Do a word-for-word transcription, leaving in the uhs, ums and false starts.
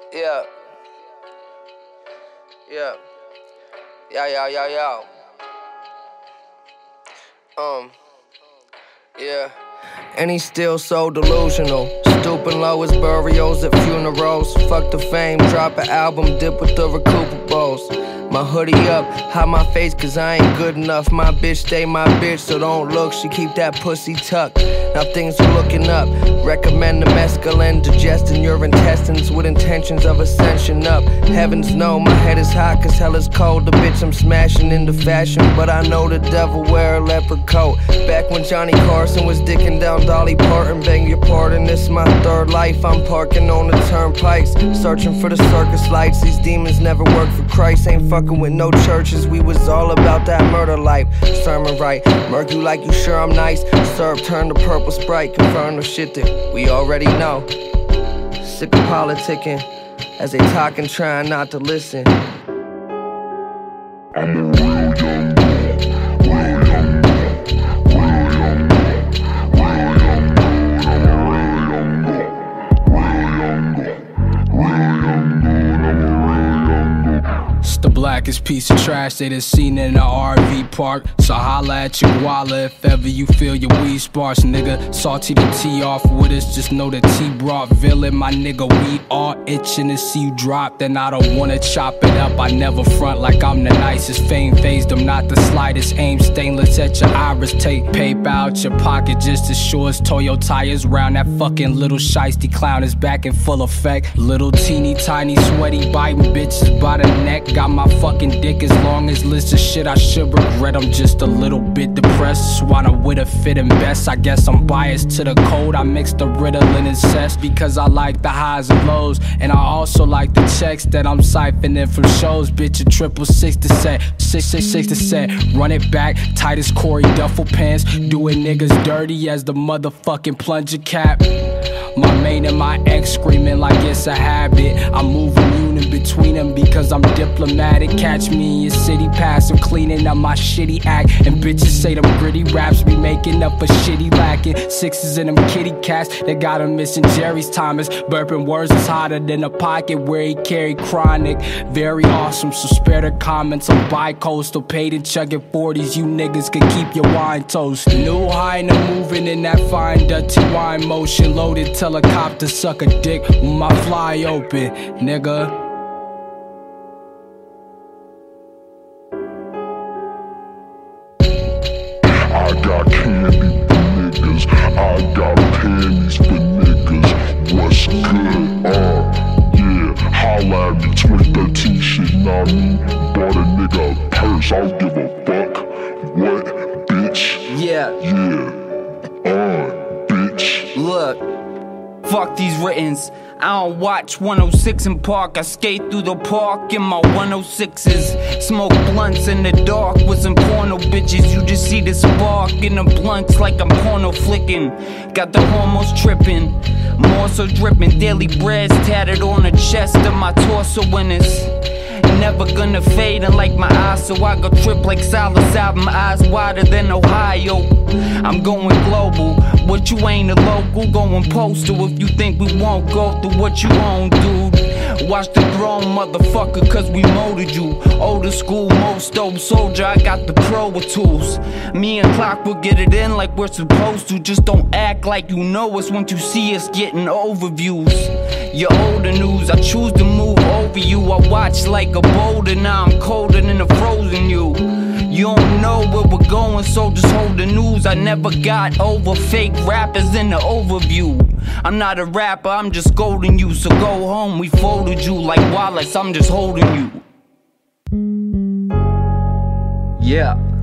Yeah. Yeah. Yeah, yeah, yeah, yeah. Um. Yeah. And he's still so delusional. Stooping low as burials at funerals. Fuck the fame, drop an album, dip with the recuperables. My hoodie up, hide my face cause I ain't good enough. My bitch stay my bitch, so don't look, she keep that pussy tucked. Now things are looking up, recommend the mescaline. Digesting your intestines with intentions of ascension up. Heavens know my head is hot cause hell is cold. The bitch I'm smashing into fashion, but I know the devil wear a leopard coat. Back when Johnny Carson was dicking down Dolly Parton, beg your pardon, this is my third life. I'm parking on the turnpikes, searching for the circus lights. These demons never work for Christ, ain't fucking with no churches. We was all about that murder life. Sermon right, murk you like you sure I'm nice. Serve turn to purple Sprite, confirm the shit that we already know. Sick of politicking, as they talk and trying not to listen. I'm a real young boy, real young boy, real young boy, real young boy. I'm a real young boy, real young boy, real young boy. I'm a real young boy. It's the blackest piece of trash they done seen in the R V park. So holla at your wallet if ever you feel your weed sparse, nigga. Salty the tea off with us, just know the tea brought villain. My nigga, we all itching to see you drop. Then I don't wanna chop it up, I never front like I'm the nicest. Fame phased them, not the slightest. Aim stainless at your iris. Take paper out your pocket just as sure as Toyo tires round. That fucking little shiesty clown is back in full effect. Little teeny tiny sweaty biting bitches by the neck. Got my fucking dick as long as list of shit I should regret. I'm just a little bit depressed, swat with a fit and best. I guess I'm biased to the code, I mix the Ritalin and cess. Because I like the highs and lows, and I also like the checks that I'm siphoning from shows. Bitch, a triple six to set, six six six to set. Run it back, tight as Corey duffel pants. Doing niggas dirty as the motherfucking plunger cap. My main and my ex screaming like it's a habit. I move immune in between them because I'm diplomatic. Catch me in your city passive, cleaning up my shitty act. And bitches say them gritty raps be making up for shitty lacking. Sixes in them kitty cats that got him missing Jerry's Thomas. Burping words is hotter than a pocket where he carry chronic. Very awesome, so spare the comments. I'm bi-coastal, paid and chugging forties. You niggas can keep your wine toast. New high and I'm moving in that fine dirty wine motion. Loaded helicopter, suck a dick with my fly open, nigga. I got candy for niggas, I got panties for niggas. What's good? Uh, yeah, holla at me, twenty thirteen shit, know what I mean? Bought a nigga a purse, I don't give a fuck. What, bitch? Yeah. Yeah. Uh, bitch. Look. Fuck these writtens. I don't watch one oh six in park. I skate through the park in my one oh sixes. Smoke blunts in the dark with some porno bitches. You just see the spark in the blunts like I'm porno flicking. Got the hormones tripping, more so dripping. Daily breads tatted on the chest of my torso when it's never gonna fade, and like my eyes, so I go trip like Silas out. My eyes wider than Ohio. I'm going global, but you ain't a local. Going postal if you think we won't go through what you own, dude. Watch the throne, motherfucker, cause we molded you. Older school, most dope soldier, I got the pro with tools. Me and Clock will get it in like we're supposed to. Just don't act like you know us once you see us getting overviews. Your older news, I choose to move over you. I watch like a boulder, now I'm colder than a frozen you. You don't know where we're going, so just hold the news. I never got over fake rappers in the overview. I'm not a rapper, I'm just scolding you. So go home, we folded you like wallets, I'm just holding you. Yeah.